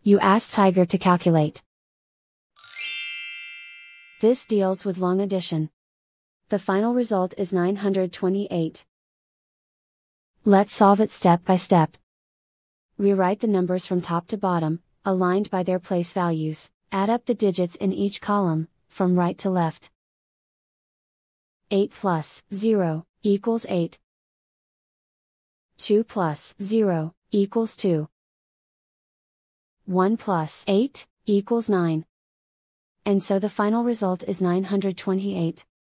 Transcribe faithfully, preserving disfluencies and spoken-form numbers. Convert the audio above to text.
You ask Tiger to calculate. This deals with long addition. The final result is nine hundred twenty-eight. Let's solve it step by step. Rewrite the numbers from top to bottom, aligned by their place values, add up the digits in each column, from right to left. eight plus zero equals eight. two plus zero equals two. one plus eight equals nine. And so the final result is nine hundred twenty-eight.